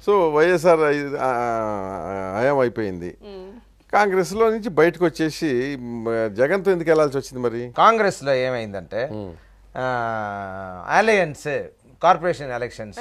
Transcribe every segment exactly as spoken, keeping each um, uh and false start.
So YSR హయాం అయిపోయింది, కాంగ్రెస్లో నుంచి బయటకు వచ్చేసి జగన్తో ఎందుకు వెళ్ళాల్సి వచ్చింది? మరి కాంగ్రెస్లో ఏమైందంటే alliance corporation elections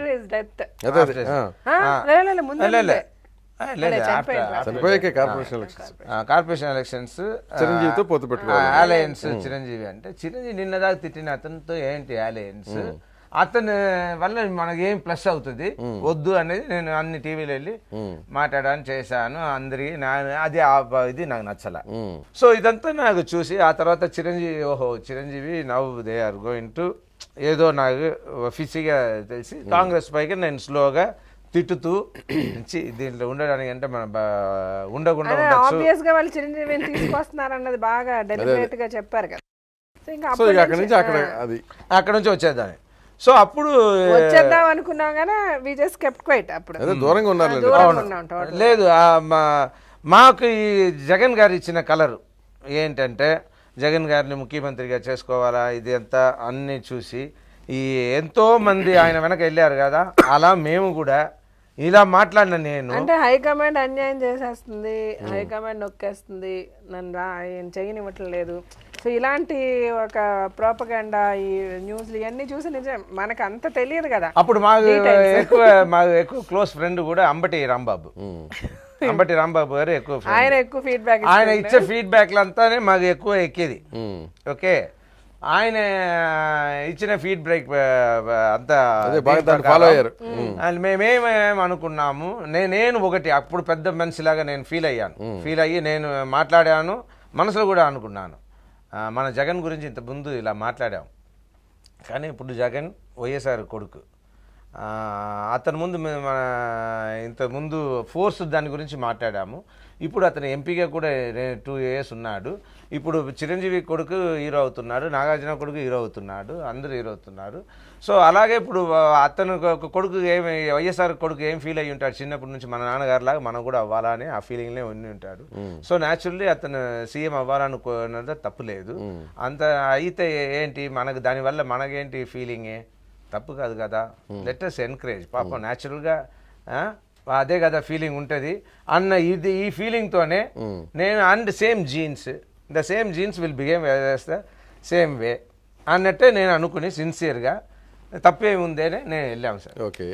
corporation elections చిరంజీవితో పొత్తు పెట్టుకోవాలి. అలయన్స్ చిరంజీవి అంటే చిరంజీవి నిన్నదాకా తిట్టిన అతనితో ఏంటి అలయన్స్, అతని వల్ల మనకి ఏం ప్లస్ అవుతుంది వద్దు అనేది నేను అన్ని టీవీలో వెళ్ళి మాట్లాడాను, చేశాను అందరికి. అది ఇది నాకు నచ్చల. సో ఇదంతా నాకు చూసి ఆ తర్వాత చిరంజీవి ఓహో Chiranjeevi now they are going to ఏదో నాకు ఫిసిగా తెలిసి కాంగ్రెస్ పైకి నేను స్లోగా తిట్టుతూ దీంట్లో ఉండడానికి అంటే మనం ఉండకుండా అక్కడ నుంచి వచ్చేదాన్ని. సో అప్పుడు వచ్చేద్దాం అనుకున్నాం కానీ వి జస్ట్ కెప్ట్ క్వైట్. అప్పుడు దూరంగా ఉన్నారు. లేదు మాకు ఈ జగన్ గారు ఇచ్చిన కలర్ ఏంటంటే జగన్ గారిని ముఖ్యమంత్రిగా చేసుకోవాలా ఇది అంతా అన్ని చూసి ఈ ఎంతో మంది ఆయన వెనక వెళ్ళారు కదా, అలా మేము కూడా ఇలా మాట్లాడిన నేను అంటే హైకమాండ్ అన్యాయం చేసేస్తుంది, హైకమాండ్ నొక్కేస్తుంది, నన్ను రా చేయనివ్వట్లేదు. సో ఇలాంటి ఒక ప్రోపగండా ఈ న్యూస్లు ఇవన్నీ చూసి నిజం మనకు అంత తెలియదు కదా. అప్పుడు మాకు ఎక్కువ మాకు ఎక్కువ క్లోజ్ ఫ్రెండ్ కూడా అంబటి రాంబాబు అంబటి రాంబాబు గారు ఎక్కువ ఆయన ఎక్కువ ఫీడ్బ్యాక్ ఆయన ఇచ్చే ఫీడ్బ్యాక్ అంతానే మాకు ఎక్కువ ఎక్కేది. ఓకే ఆయన ఇచ్చిన ఫీడ్బ్యాక్ అంతా ఫాలో అయ్యారు. మేమేమేం అనుకున్నాము, నేను ఒకటి అప్పుడు పెద్ద మనిషిలాగా నేను ఫీల్ అయ్యాను. ఫీల్ అయ్యి నేను మాట్లాడాను, మనసులో కూడా అనుకున్నాను మన జగన్ గురించి ఇంత ముందు ఇలా మాట్లాడాం, కానీ ఇప్పుడు జగన్ వైఎస్ఆర్ కొడుకు, అతని ముందు మన ఇంత ముందు ఫోర్స్ దాని గురించి మాట్లాడాము. ఇప్పుడు అతను ఎంపీగా కూడా టూ ఇయర్స్ ఉన్నాడు. ఇప్పుడు చిరంజీవి కొడుకు హీరో అవుతున్నాడు, నాగార్జున కొడుకు హీరో అవుతున్నాడు, అందరూ హీరో అవుతున్నారు. సో అలాగే ఇప్పుడు అతను కొడుకు ఏమి వైఎస్ఆర్ కొడుకు ఏం ఫీల్ అయ్యి ఉంటాడు చిన్నప్పటి నుంచి మన నాన్నగారు లాగా మనం కూడా అవ్వాలని ఆ ఫీలింగ్లే ఉండి ఉంటాడు. సో న్యాచురల్లీ అతను సీఎం అవ్వాలనుకున్నది తప్పు లేదు. అంత అయితే ఏంటి మనకు దానివల్ల మనకేంటి ఫీలింగే తప్పు కాదు కదా. లెట్ us ఎంకరేజ్ పాపం న్యాచురల్గా అదే కదా ఫీలింగ్ ఉంటుంది అన్న ఇది ఈ ఫీలింగ్తోనే నేను and same genes the same genes will behave the same way అన్నట్టే నేను అనుకుని సిన్సియర్గా తప్పేముంది అని నేను వెళ్ళాము సార్. ఓకే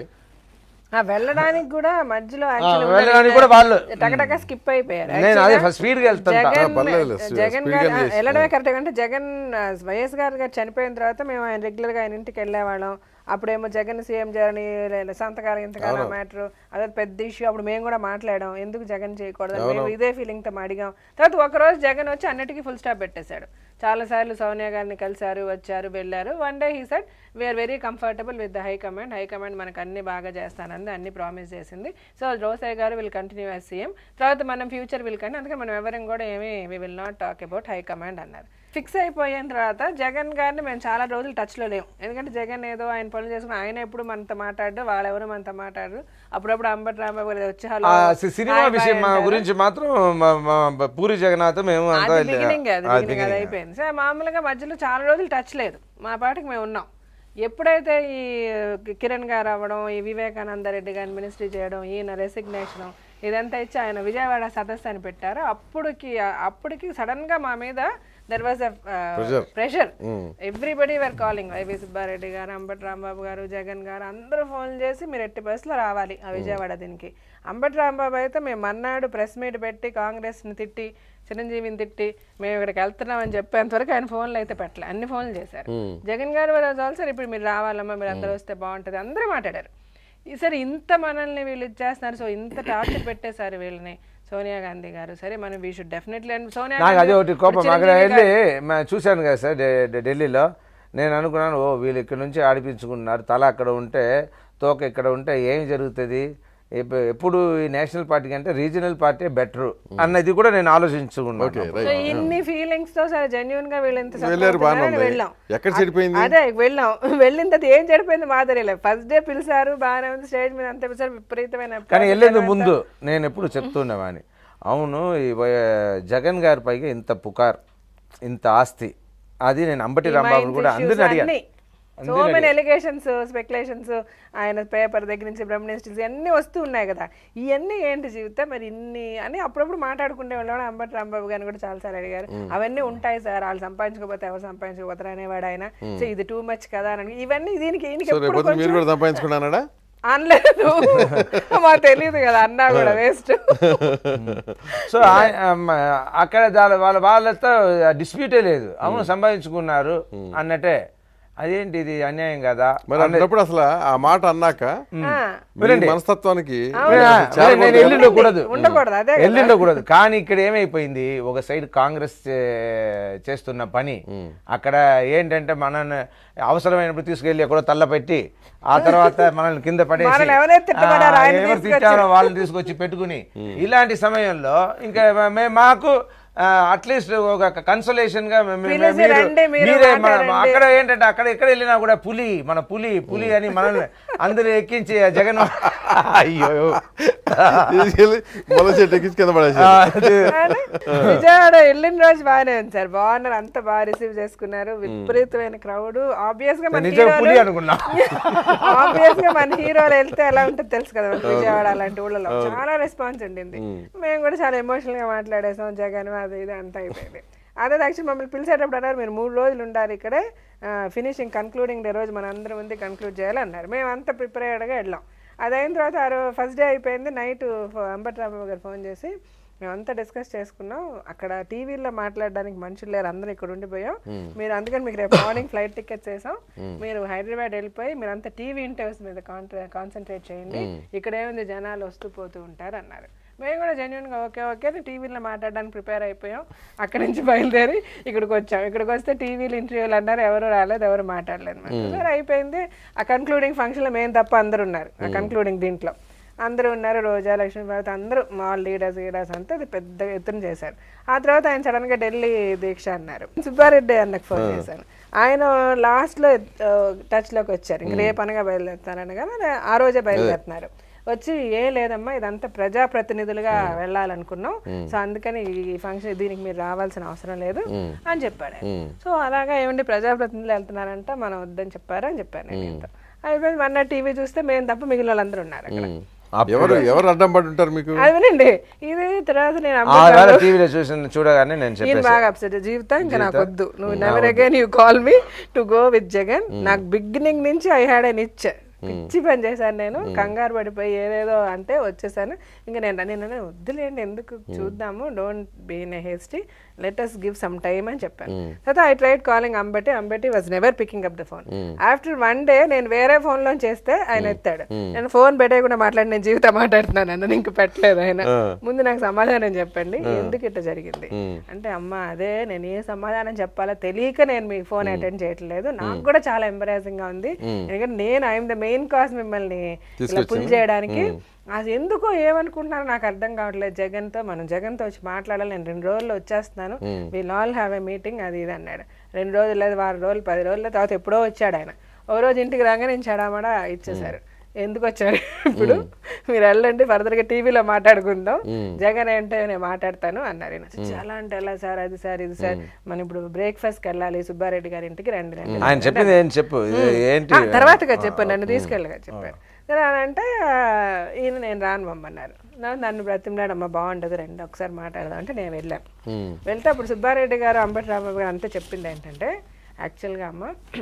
వెళ్ళడానికి కూడా మధ్యలో వెళ్ళడానికి కూడా వాళ్ళు టకటక స్కిప్ అయిపోయారు. నేను అదే స్పీడ్గా వెళ్తాను. జగన్ గారు వెళ్ళడమే కరెక్ట్ అంటే జగన్ వైఎస్ గారు గారు చనిపోయిన తర్వాత మేము ఆయన రెగ్యులర్గా ఆయన ఇంటికి వెళ్ళేవాళ్ళం. అప్పుడేమో జగన్ సీఎం జర్నీ సంతకాలం ఇంతకాలం మ్యాటర్ అదే పెద్ద ఇష్యూ. అప్పుడు మేము కూడా మాట్లాడాం ఎందుకు జగన్ చేయకూడదు మేము ఇదే ఫీలింగ్తో అడిగాం. తర్వాత ఒకరోజు జగన్ వచ్చి అన్నిటికీ ఫుల్ స్టాప్ పెట్టేశాడు. చాలాసార్లు సోనియా గారిని కలిశారు, వచ్చారు, వెళ్ళారు. One day he said we are very comfortable with the high command, high command మనకు అన్ని బాగా చేస్తానంది, అన్ని ప్రామిస్ చేసింది. సో రోసయ్య గారు విల్ కంటిన్యూ యాజ్ సీఎం, తర్వాత మనం ఫ్యూచర్ విల్ కంటిన్యూ, అందుకే మనం ఎవరం కూడా ఏమీ we will not talk about high command అన్నారు. ఫిక్స్ అయిపోయిన తర్వాత జగన్ గారిని మేము చాలా రోజులు టచ్లో లేము. ఎందుకంటే జగన్ ఏదో ఆయన పనులు చేసుకుని ఆయన ఎప్పుడు మనతో మాట్లాడరు, వాళ్ళెవరు మనతో మాట్లాడరు. అప్పుడప్పుడు అంబటి రాంబాబు గారు వచ్చి హలో సినిమా విషయం గురించి మాత్రం పూరి జగన్నాథ్ మేము బిగినింగ్ అది అయిపోయింది. సో మామూలుగా మధ్యలో చాలా రోజులు టచ్ లేదు, మా పాటికి మేము ఉన్నాం. ఎప్పుడైతే ఈ కిరణ్ గారు అవ్వడం, ఈ వివేకానంద రెడ్డి గారిని మినిస్ట్రీ చేయడం, ఈయన రెసిగ్నేషన్ ఇదంతా ఇచ్చి ఆయన విజయవాడ సదస్సు అని పెట్టారు. అప్పటికి అప్పటికి సడన్ గా మా మీద there was a pressure. Everybody were calling, Y V Subba Reddy గారు, అంబటి రాంబాబు గారు, జగన్ గారు అందరూ ఫోన్ చేసి మీరు ఎట్టి బస్సులో రావాలి ఆ విజయవాడ దీనికి. అంబటి రాంబాబు అయితే మేము మన్నాడు ప్రెస్ మీట్ పెట్టి కాంగ్రెస్ని తిట్టి చిరంజీవిని తిట్టి మేము ఇక్కడికి వెళ్తున్నామని చెప్పేంతవరకు ఆయన ఫోన్లు అయితే పెట్టలే, అన్ని ఫోన్లు చేశారు. జగన్ గారు ఆల్సో ఇప్పుడు మీరు రావాలమ్మా, మీరు అందరూ వస్తే బాగుంటుంది, అందరూ మాట్లాడారు. సరే ఇంత మనల్ని వీళ్ళు ఇచ్చేస్తున్నారు, సో ఇంత టార్చర్ పెట్టేశారు వీళ్ళని సోనియా గాంధీ గారు. సరే మనం వీ షుడ్ డెఫినెట్లీ సోనియా నాకు అదే ఒకటి కోపం అక్కడ వెళ్ళి చూశాను కదా సార్ ఢిల్లీలో. నేను అనుకున్నాను ఓ వీళ్ళు ఇక్కడ నుంచి ఆడిపించుకున్నారు, తల అక్కడ ఉంటే తోక ఇక్కడ ఉంటే ఏం జరుగుతుంది, ఎప్పుడు ఈ నేషనల్ పార్టీ కంటే రీజనల్ పార్టీ బెటర్ అన్నది కూడా నేను ఆలోచించుకున్నాను. ఇన్ని ఫీలింగ్స్ తో సరే జెన్యూన్ గా వీళ్ళు వెళ్ళాం, అదే వెళ్ళాం. వెళ్ళిన తర్వాత ఏం చెడిపోయింది మా తెలియలే. ఫస్ట్ డే పిలిచారు బాగానే ఉంది, స్టేజ్ మీద అంత పిలిచారు విపరీతమైన. కానీ వెళ్ళేందుకు ముందు నేను ఎప్పుడు చెప్తుండేవాని అవును ఈ జగన్ గారి పైగా ఇంత పుకార్ ఇంత ఆస్తి, అది నేను అంబటి రాంబాబుని కూడా అందరిని అడిగాను. సో మెనీ ఎలిగేషన్స్ స్పెక్యులేషన్స్ ఆయన పేపర్ దగ్గర నుంచి బ్రహ్మణ్యం స్టిల్స్ ఇవన్నీ వస్తూ ఉన్నాయి కదా, ఇవన్నీ ఏంటి జీవిత మరి ఇన్ని అని అప్పుడప్పుడు మాట్లాడుకునే వాళ్ళు. అంబటి రాంబాబు గారిని కూడా చాలాసార్లు అడిగారు, అవన్నీ ఉంటాయి సార్, వాళ్ళు సంపాదించుకోకపోతే ఎవరు సంపాదించుకోపోతారు అనేవాడు ఆయన. సో ఇది టూ మచ్ కదా అని ఇవన్నీ దీనికి సంపాదించుకున్నాడా అనలేదు, మాకు తెలియదు కదా అన్నా కూడా వేస్ట్. సో అక్కడ వాళ్ళ వాళ్ళతో డిస్ప్యూటే లేదు, అవును సంపాదించుకున్నారు అన్నట్టే. అదేంటి ఇది అన్యాయం కదా మరి అన్నప్పుడు అసలు ఆ మాట అన్నాక మనస్తత్వానికి వెళ్ళిండకూడదు వెళ్ళిండకూడదు కానీ ఇక్కడ ఏమైపోయింది, ఒక సైడ్ కాంగ్రెస్ చేస్తున్న పని, అక్కడ ఏంటంటే మనల్ని అవసరమైనప్పుడు తీసుకెళ్ళి ఎక్కడో తల్లపెట్టి ఆ తర్వాత మనల్ని కింద పడేసి ఎవరు తిట్టారో వాళ్ళని తీసుకొచ్చి పెట్టుకుని, ఇలాంటి సమయంలో ఇంకా మేము మాకు అట్లీస్ట్ ఒక కన్సోలేషన్ గా మీరే అక్కడ ఏంటంటే అక్కడ ఎక్కడ వెళ్ళినా కూడా పులి మన పులి పులి అని మనల్ని అందరూ ఎక్కించి జగన్ అయ్యో విజయవాడ వెళ్ళిన రోజు బాగానే ఉంది సార్, బాగున్నారు, అంత బాగా రిసీవ్ చేసుకున్నారు, విపరీతమైన క్రౌడ్. ఆబ్వియస్ గా పులి అనుకున్నా ఆబ్వియస్ గా మన హీరోలు వెళ్తే ఎలా ఉంటుంది తెలుసు కదా, విజయవాడ అలాంటి ఊళ్ళలో చాలా రెస్పాన్స్ ఉండింది. మేము కూడా చాలా ఎమోషనల్ గా మాట్లాడేసాం, జగన్ అది ఇది అంతా అయిపోయింది. అదే యాక్చువల్ మమ్మల్ని పిలిచేటప్పుడు అన్నారు మీరు మూడు రోజులు ఉండాలి ఇక్కడే, ఫినిషింగ్ కన్క్లూడింగ్ డే రోజు మన అందరం ఉంది కన్క్లూడ్ చేయాలన్నారు. మేము అంతా ప్రిపేర్డ్గా వెళ్ళాం. అది అయిన తర్వాత ఆ ఫస్ట్ డే అయిపోయింది, నైట్ అంబటి రాంబాబు గారు ఫోన్ చేసి మేమంతా డిస్కస్ చేసుకున్నాం, అక్కడ టీవీలో మాట్లాడడానికి మనుషులు లేరు, అందరూ ఇక్కడ ఉండిపోయాం, మీరు అందుకని మీకు రేపు మార్నింగ్ ఫ్లైట్ టికెట్స్ వేసాం, మీరు హైదరాబాద్ వెళ్ళిపోయి మీరు అంతా టీవీ ఇంటర్వ్యూస్ మీద కాన్సన్ట్రేట్ చేయండి, ఇక్కడ ఏముంది జనాలు వస్తూ పోతూ ఉంటారు అన్నారు. మేము కూడా జెన్యున్గా ఓకే ఓకే టీవీలో మాట్లాడడానికి ప్రిపేర్ అయిపోయాం. అక్కడి నుంచి బయలుదేరి ఇక్కడికి వచ్చాం. ఇక్కడికి వస్తే టీవీలు ఇంటర్వ్యూలు అన్నారు, ఎవరు రాలేదు, ఎవరు మాట్లాడలేదు. సరే అయిపోయింది. ఆ కన్క్లూడింగ్ ఫంక్షన్లో మేము తప్ప అందరూ ఉన్నారు. ఆ కన్క్లూడింగ్ దీంట్లో అందరూ ఉన్నారు, రోజా లక్ష్మీ భారత్ అందరూ మాల్ లీడర్స్ లీడర్స్ అంతా అది పెద్ద ఎత్తున చేశారు. ఆ తర్వాత ఆయన సడన్గా ఢిల్లీ దీక్ష అన్నారు. సుబ్బారెడ్డి అన్నకు ఫోన్ చేశాను, ఆయన లాస్ట్లో టచ్లోకి వచ్చారు, ఇంక రేపు అనగా బయలుదేరుతారనగా ఆ రోజే బయలుదేరుతున్నారు. వచ్చి ఏ లేదమ్మా ఇదంతా ప్రజాప్రతినిధులుగా వెళ్ళాలనుకున్నాం, సో అందుకని ఈ ఫంక్షన్ దీనికి మీరు రావాల్సిన అవసరం లేదు అని చెప్పాడు. సో అలాగా ఏమండి ప్రజాప్రతినిధులు వెళ్తున్నారంట, మనం వద్దని చెప్పారు అని చెప్పాను నేను. అయిపోయింది. మొన్న టీవీ చూస్తే మేము తప్ప మిగిలిన వాళ్ళందరూ ఉన్నారు అక్కడ. ఎవరు ఎవరు అడ్డం పడి ఉంటారు మీకు? అదేనండి ఇది తర్వాత నేను చూడగానే నేను బాగా అప్సెట్, జీవిత ఇంకా నాకు వద్దు, నువ్వు never again you call me to go with Jagan. నాకు బిగినింగ్ నుంచి ఐ హ్యాడ్ ఎన్ ఇచ్ పిచ్చి పని చేశాను నేను, కంగారు పడిపోయి ఏదేదో అంటే వచ్చేసాను. ఇంకా నేను నేను వద్దులేండి ఎందుకు చూద్దాము, don't be in a hasty, let us give some time అని చెప్పాను. తర్వాత I tried calling Ambati, Ambati was never picking up the phone. After one day నేను వేరే ఫోన్ లో చేస్తే ఆయన ఎత్తాడు. నేను ఫోన్ పెట్టేయకుండా మాట్లాడి నేను జీవితం మాట్లాడుతున్నాను అన్న, ఇంక పెట్టలేదు ఆయన. ముందు నాకు సమాధానం చెప్పండి ఎందుకు ఇట్లా జరిగింది అంటే, అమ్మ అదే నేను ఏ సమాధానం చెప్పాలో తెలియక నేను మీ ఫోన్ అటెండ్ చేయట్లేదు, నాకు కూడా చాలా ఎంబరాసింగ్ గా ఉంది, ఎందుకంటే నేను ఐఎమ్ ద మెయిన్ కాజ్ మిమ్మల్ని ఇలా పుల్ చేయడానికి. అది ఎందుకో ఏమనుకుంటున్నారో నాకు అర్థం కావట్లేదు. జగన్ తో మనం జగన్ తో వచ్చి మాట్లాడాలి, నేను రెండు రోజుల్లో వచ్చేస్తున్నాను, we'll all have a meeting అది ఇది అన్నాడు. రెండు రోజులు లేదు, వారం రోజులు, పది రోజుల తర్వాత ఎప్పుడో వచ్చాడు ఆయన. ఓ రోజు ఇంటికి రాగా నేను చెడామడా ఇచ్చేసారు. ఎందుకు వచ్చారు ఇప్పుడు మీరు వెళ్ళండి ఫర్దర్ గా టీవీలో మాట్లాడుకుందాం, జగన్ అంటే నేను మాట్లాడతాను అన్నారు. చాలా అంటే ఎలా సార్, అది సార్ ఇది సార్, మనం ఇప్పుడు బ్రేక్ఫాస్ట్ కి వెళ్ళాలి సుబ్బారెడ్డి గారి ఇంటికి రండి రండి తర్వాతగా చెప్పాను, నన్ను తీసుకెళ్ళగా చెప్పారు. అంటే ఈయన నేను రాను మమ్మన్నారు. నన్ను బ్రతిమలాడు, అమ్మ బాగుండదు రండి ఒకసారి మాట్లాడదాం అంటే నేను వెళ్ళాను. వెళ్తే అప్పుడు సుబ్బారెడ్డి గారు అంబటి రాంబాబు గారు అంతా చెప్పింది ఏంటంటే, యాక్చువల్గా అమ్మ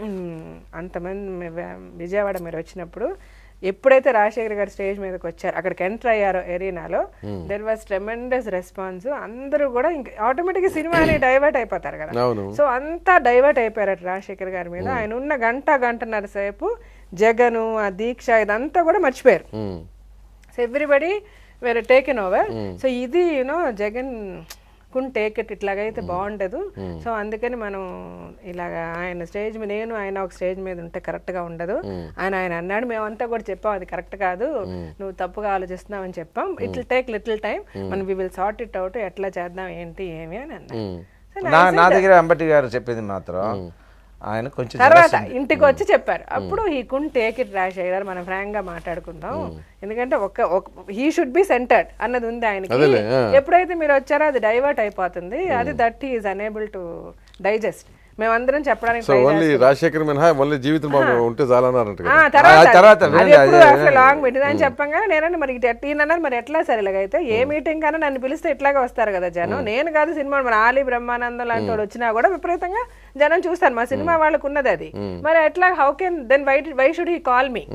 అంతమంది విజయవాడ మీరు వచ్చినప్పుడు ఎప్పుడైతే రాజశేఖర్ గారు స్టేజ్ మీదకి వచ్చారు, అక్కడికి ఎంటర్ అయ్యారో ఎరీనాలో, దెర్ వాజ్ ట్రెమెండస్ రెస్పాన్స్. అందరూ కూడా ఇంకా ఆటోమేటిక్గా సినిమాని డైవర్ట్ అయిపోతారు కదా, సో అంతా డైవర్ట్ అయిపోయారు రాజశేఖర్ గారి మీద. ఆయన ఉన్న గంట గంటన్నర సేపు జగను ఆ దీక్ష ఇదంతా కూడా మర్చిపోయారు. So everybody were taken over. So ఇది you know Jagan couldn't take it, ఇట్లాగైతే బాగుండదు, సో అందుకని మనం ఇలాగా ఆయన స్టేజ్ మీద, నేను ఆయన ఒక స్టేజ్ మీద ఉంటే కరెక్ట్ గా ఉండదు ఆయన ఆయన అన్నాడు. మేమంతా కూడా చెప్పాం అది కరెక్ట్ కాదు, నువ్వు తప్పుగా ఆలోచిస్తున్నావు అని చెప్పాం. It will take little time, మనం we will sort it out, ఎట్లా చేద్దాం ఏంటి ఏమి అని అన్నా. నా దగ్గర అంబటి గారు చెప్పింది మాత్రం ఆయన కొంచెం తర్వాత ఇంటికి వచ్చి చెప్పారు. అప్పుడు he couldn't take it Rajasekhar garu, మనం ఫ్రాంక్ గా మాట్లాడుకుందాం, ఎందుకంటే ఒక హీ షుడ్ బి సెంటర్డ్ అన్నది ఉంది ఆయనకి. ఎప్పుడైతే మీరు వచ్చారో అది డైవర్ట్ అయిపోతుంది, అది that he is unable to digest. మేమందరం చెప్పడానికి ఓన్లీ రాజశేఖర్ మినహా ఓన్లీ జీవితం ఉంటే చాలన్నారంట లాంగ్ మీటింగ్ అని చెప్పంగా నేనంటే మరి ఈయనన్నారు మరి ఎట్లా సరే ఇలాగైతే ఏ మీటింగ్ కన్నా నన్ను పిలిస్తే ఇట్లాగే వస్తారు కదా జనం, నేను కాదు సినిమా మరి ఆలీ బ్రహ్మానందం లాంటి వాడు వచ్చినా కూడా విపరీతంగా జనం చూస్తాను, మా సినిమా వాళ్ళకు ఉన్నది అది, మరి ఎట్లా how can then why why should he call me?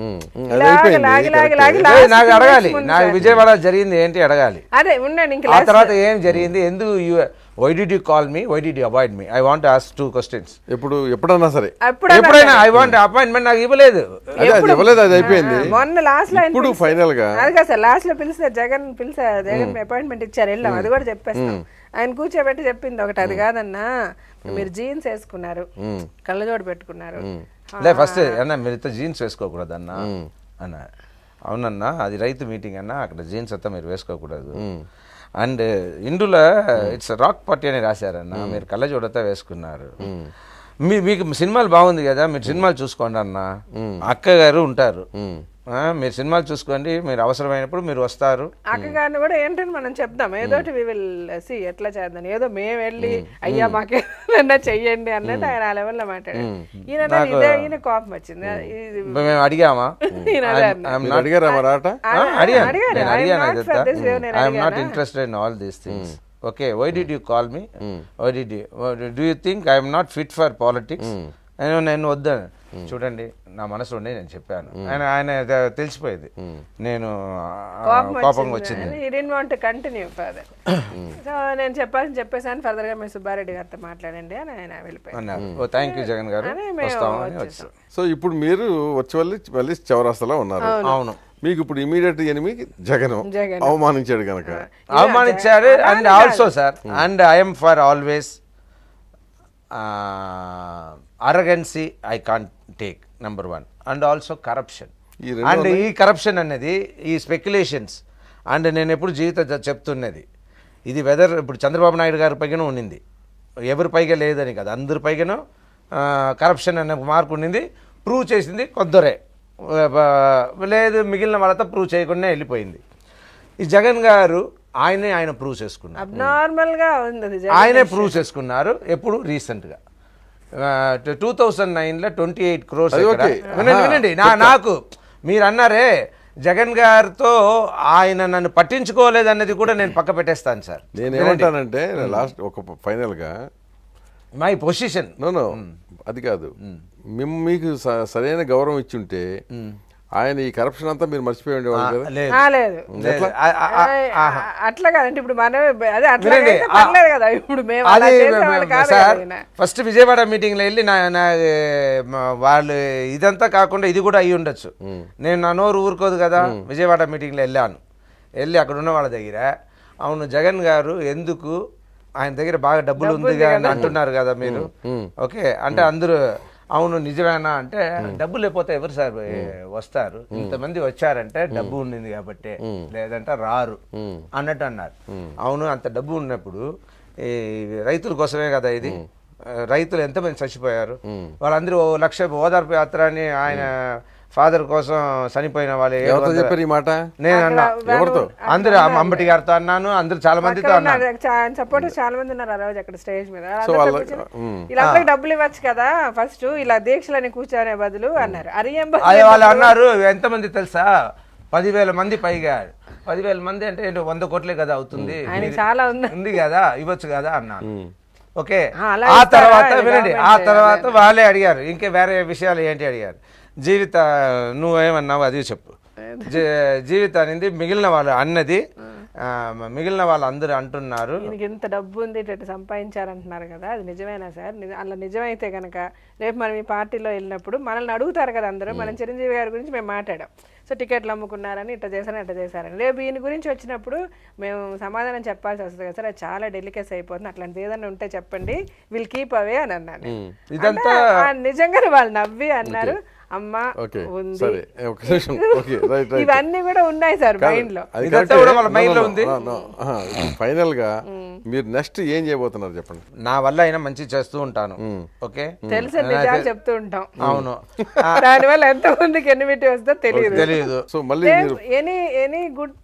నాకు అడగాలి, నాకు విజయవాడ జరిగింది ఏంటి అడగాలి. అదే ఉండండి ఇంకా ఆ తర్వాత ఏం జరిగింది, ఎందుకు why did you call me, why did you avoid me? I want to ask two questions. ఎప్పుడు ఎప్పుడన్నా సరే ఎప్పుడైనా I want appointment నాకు ఇవ్వలేదు, ఇవ్వలేదు, అది అయిపోయింది. మొన్న లాస్ట్ లో ఇప్పుడు ఫైనల్ గా అది కాదు సార్, లాస్ట్ లో పిలిస్తే జగన్ పిలిచారు, జగన్ అపాయింట్మెంట్ ఇచ్చారు, వెళ్ళాం, అది కూడా చెప్పేస్తాం. ఆయన కూర్చోబెట్టి చెప్పింది ఒకటి, అది కాదన్నా మీరు జీన్స్ వేసుకున్నారు, కళ్ళజోడు పెట్టుకున్నారు, లే ఫస్ట్ అన్న మీరు జీన్స్ వేసుకోకూడదు అన్న అన్న. అవునన్నా అది రైతు మీటింగ్ అన్న, అక్కడ జీన్స్ అంతా మీరు వేసుకోకూడదు. అండ్ ఇందులో ఇట్స్ రాక్ పార్టీ అని రాశారన్న, మీరు కళ్ళజోడతా వేసుకున్నారు, మీ మీకు సినిమాలు బాగుంది కదా, మీరు సినిమాలు చూసుకోండి అన్న, అక్క గారు ఉంటారు, మీరు సినిమాలు చూసుకోండి, మీరు అవసరమైనప్పుడు మీరు వస్తారు. అక్కగారిని కూడా ఏంటంటే మనం చెప్దాం, ఏదోటి వి విల్ సి ఎట్లా చేద్దాం, ఏదో మేము వెళ్ళి అయ్యా మాకేమన్నా చెయ్యండి అన్నట్టు ఆయన ఆ లెవెల్లో మాట్లాడారు. ఈయన ఇదే ఈయన కోపం వచ్చింది, మేము అడిగామా, I'm not interested in all these things. Okay, why did you call me, why did you do you think I'm not fit for politics? నేను వద్దాను, చూడండి నా మనసులో ఉండే నేను చెప్పాను, ఆయన ఆయన తెలిసిపోయేది నేను కోపంగా వచ్చింది. నేను చెప్పాల్సి చెప్పేసాను, ఫర్దర్ గా మీరు సుబ్బారెడ్డి గారితో మాట్లాడండి అని ఆయన వెళ్ళిపోయారు. థ్యాంక్ యూ జగన్ గారు, వస్తామని వచ్చాం. సో ఇప్పుడు మీరు వచ్చి మళ్ళీ చౌరాస్తాలో ఉన్నారు. అవును, మీకు ఇప్పుడు ఇమీడియట్ ఎనిమి జగన్ అవమానించాడు కనుక అవమానించారు. And also sir, and I'm for always arrogancy I can't take, number one. And also corruption, and ఈ కరప్షన్ అనేది ఈ స్పెక్యులేషన్స్, అండ్ నేను ఎప్పుడు జీవిత చెప్తున్నది ఇది వెదర్ ఇప్పుడు చంద్రబాబు నాయుడు గారి పైన ఉండింది, ఎవరి పైగా లేదని కదా, అందరి పైన కరప్షన్ అనే మార్పు ఉండింది, ప్రూవ్ చేసింది కొద్దరే, లేదు మిగిలిన వాళ్ళతో ప్రూవ్ చేయకుండా వెళ్ళిపోయింది. ఈ జగన్ గారు ఆయనే ఆయన ప్రూవ్ చేసుకున్నారు, ఆయనే ప్రూవ్ చేసుకున్నారు. ఎప్పుడు రీసెంట్గా టూ థౌజండ్ నైన్లో ట్వంటీ ఎయిట్ క్రోర్స్ వినండి వినండి నాకు మీరు అన్నారే జగన్ గారితో ఆయన నన్ను పట్టించుకోలేదన్నది కూడా నేను పక్క పెట్టేస్తాను సార్. నేను ఏమంటానంటే లాస్ట్ ఒక ఫైనల్గా మై పొజిషన్ నో నో అది కాదు, మేము మీకు సరైన గౌరవం ఇచ్చుంటే ఆయన ఈ కరప్షన్ అంతా మీరు మర్చిపోయి ఉండేవాళ్ళు కదా. అట్లా కాదంటే ఇప్పుడు మనం అదే అట్లా కదా, ఇప్పుడు ఫస్ట్ విజయవాడ మీటింగ్ లో వెళ్ళి నా వాళ్ళు ఇదంతా కాకుండా ఇది కూడా అయ్యి ఉండొచ్చు, నేను నా నోరు ఊరుకోదు కదా, విజయవాడ మీటింగ్ లో వెళ్ళాను, వెళ్ళి అక్కడ ఉన్న వాళ్ళ దగ్గర అవును జగన్ గారు ఎందుకు ఆయన దగ్గర బాగా డబ్బులు ఉంది అని అంటున్నారు కదా మీరు, ఓకే అంటే అందరూ అవును నిజమేనా అంటే, డబ్బు లేకపోతే ఎవరు సార్ వస్తారు, ఇంతమంది వచ్చారంటే డబ్బు ఉండింది కాబట్టి, లేదంటే రారు అన్నట్టు అన్నారు. అవును అంత డబ్బు ఉన్నప్పుడు ఈ రైతుల కోసమే కదా ఇది, రైతులు ఎంతమంది చచ్చిపోయారు, వాళ్ళందరూ ఓ లక్ష ఓదార్పు యాత్ర అని ఆయన ఫాదర్ కోసం చనిపోయిన వాళ్ళు చెప్పారు ఈ మాట, నేను అన్నా ఎవరితో, అందరూ అంబటి గారితో అన్నాను, అందరూ చాలా మందితో అన్నారు, సపోర్టర్స్ చాలా మంది ఉన్నారు ఆ రోజు అక్కడ స్టేజ్ మీద, ఇలా డబ్బులు ఇవ్వచ్చు కదా ఫస్ట్ ఇలా దీక్షలని కూర్చోనే బదులు అన్నారు. అదే వాళ్ళు అన్నారు ఎంతమంది తెలుసా, పదివేల మంది పైగా, పదివేల మంది అంటే ఏంటో వంద కోట్లే కదా అవుతుంది, చాలా ఉంది కదా ఇవ్వచ్చు కదా అన్నాను. ఓకే, ఆ తర్వాత వినండి, ఆ తర్వాత వాళ్ళే అడిగారు ఇంకే వేరే విషయాలు ఏంటి అడిగారు, జీవిత నువ్వేమన్నావు అది చెప్పు, జీవిత అనేది మిగిలిన వాళ్ళు అన్నది, మిగిలిన వాళ్ళు అందరూ అంటున్నారు ఇంత డబ్బు ఉంది ఇట్లా సంపాదించారంటున్నారు కదా, అది నిజమేనా సార్? అలా నిజమైతే కనుక రేపు మనం ఈ పార్టీలో వెళ్ళినప్పుడు మనల్ని అడుగుతారు కదా అందరూ, మనం చిరంజీవి గారి గురించి మేము మాట్లాడాం, సో టికెట్లు అమ్ముకున్నారని ఇట్లా చేశారని ఇట్లా చేశారని, రేపు ఈయన గురించి వచ్చినప్పుడు మేము సమాధానం చెప్పాల్సి వస్తుంది కదా సార్, అది చాలా డెలికేస్ అయిపోతుంది, అట్లాంటిది ఏదన్నా ఉంటే చెప్పండి, విల్ కీప్ అవే అని అన్నాను. ఇదంతా నిజంగానే వాళ్ళు నవ్వి అన్నారు, అమ్మా ఉంది, ఇవన్నీ కూడా ఉన్నాయి సార్ మైండ్ లో, మైండ్ లో ఉంది. ఫైనల్ గా మీరు నెక్స్ట్ ఏం చేయబోతున్నారు చెప్పండి. నా వల్ల అయినా మంచి చేస్తూ ఉంటాను, ఓకే తెలుసు నిజాలు చెప్తూ ఉంటాం, అవును దాని వల్ల ఎంత మందికి ఎన్నిమిటి వస్తుందో తెలియదు తెలియదు. సో మళ్ళీ any any good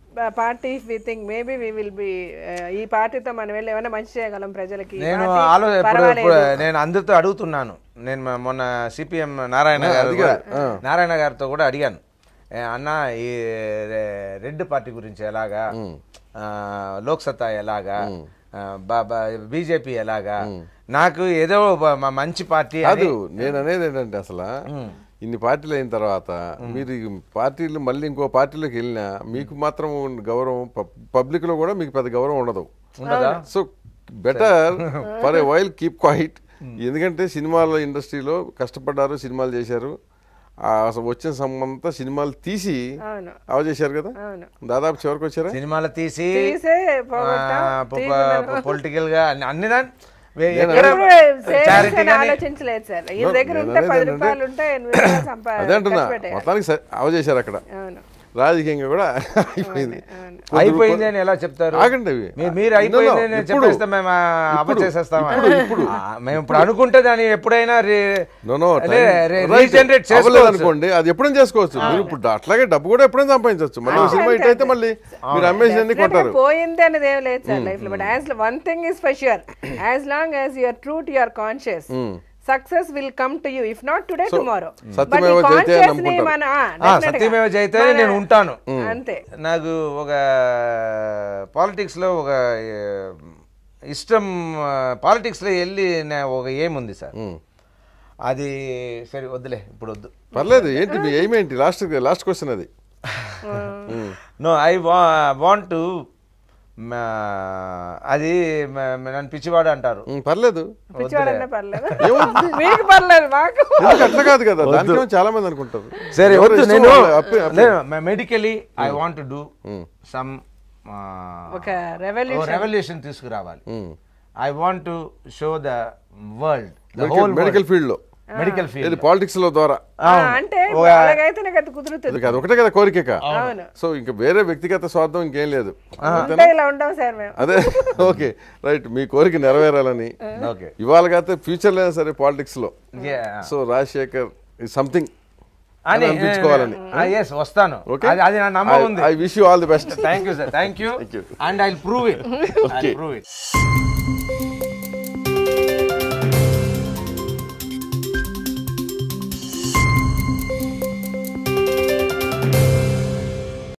party we think maybe we will be ఈ పార్టీతో మనం వెళ్ళి ఏమైనా మంచి చేయగలం ప్రజలకి. నేను ఆలో నేను అందరితో అడుగుతున్నాను. నేను మొన్న సిపిఎం నారాయణ గారు నారాయణ గారితో కూడా అడిగాను, అన్న ఈ రెడ్ పార్టీ గురించి ఎలాగా, లోక్సత్తా ఎలాగా, బీజేపీ ఎలాగా, నాకు ఏదో మంచి పార్టీ అది నేను అనేది ఏంటంటే అసలు ఇన్ని పార్టీలు అయిన తర్వాత మీరు పార్టీలు మళ్ళీ ఇంకో పార్టీలోకి వెళ్ళినా మీకు మాత్రం గౌరవం, పబ్లిక్ లో కూడా మీకు పెద్ద గౌరవం ఉండదు. So better for a while keep quiet. ఎందుకంటే సినిమాల ఇండస్ట్రీలో కష్టపడ్డారు, సినిమాలు చేశారు, అసలు వచ్చిన సంబంధంతా సినిమాలు తీసి అవ చేశారు కదా, దాదాపు చివరికి వచ్చారా సినిమాలు తీసి పొలిటికల్ గా అన్ని దాన్ని అదే అంటున్నా, మొత్తానికి అవ చేశారు అక్కడ. రాజకీయంగా కూడా అయిపోయింది. అయిపోయింది అని ఎలా చెప్తారు? ఆగండి, మీరు అయిపోయింది చెప్పేస్తే మేము అవ్వచేసేస్తామా? మేము ఇప్పుడు అనుకుంటే దాన్ని ఎప్పుడైనా అనుకోండి, అది ఎప్పుడైనా చేసుకోవచ్చు. మీరు ఇప్పుడు అట్లాగే డబ్బు కూడా ఎప్పుడైనా సంపాదించవచ్చు. మళ్ళీ సినిమా హిట్ అయితే మళ్ళీ మీరు అమ్మేసి అన్ని కొంటారు. పోయింది అనేది ఏం లేదు సార్ లైఫ్ లో. But as one thing is for sure, as long as you are true to your conscious, success will come to you, if not today tomorrow. సత్యమేవ జయతే నేను ఉంటాను అంతే. నాకు ఒక పాలిటిక్స్ లో ఒక ఇష్టం, పాలిటిక్స్ లో వెళ్ళి ఒక ఏముంది సార్, అది సరే వద్దులే ఇప్పుడు వద్దు. పర్లేదు, ఏంటి మీ ఎయిమ్ ఏంటి? లాస్ట్ లాస్ట్ క్వశ్చన్ అది. నో ఐ వాంట్ టు, అది నన్ను పిచ్చివాడు అంటారు. పర్లేదు, అట్లా కాదు కదా, దాంట్లో చాలా మంది అనుకుంటారు. సరే medically I want to do some revolution తీసుకురావాలి. I want to show the world, the whole medical field లో, మెడికల్ ఫీల్డ్ పాలిటిక్స్ లో ద్వారా అంటే ఒకటే కదా కోరిక. సో ఇంకా వేరే వ్యక్తిగత స్వార్థం ఇంకేం లేదు. అదే ఓకే రైట్, మీ కోరిక నెరవేరాలని ఇవాళ కాకపోతే ఫ్యూచర్ లేదా సరే పాలిటిక్స్ లో. సో రాజశేఖర్ ఇస్ సంథింగ్ అనిపించుకోవాలని వస్తాను. I wish you all the best. Thank you sir, thank you, and I will prove it.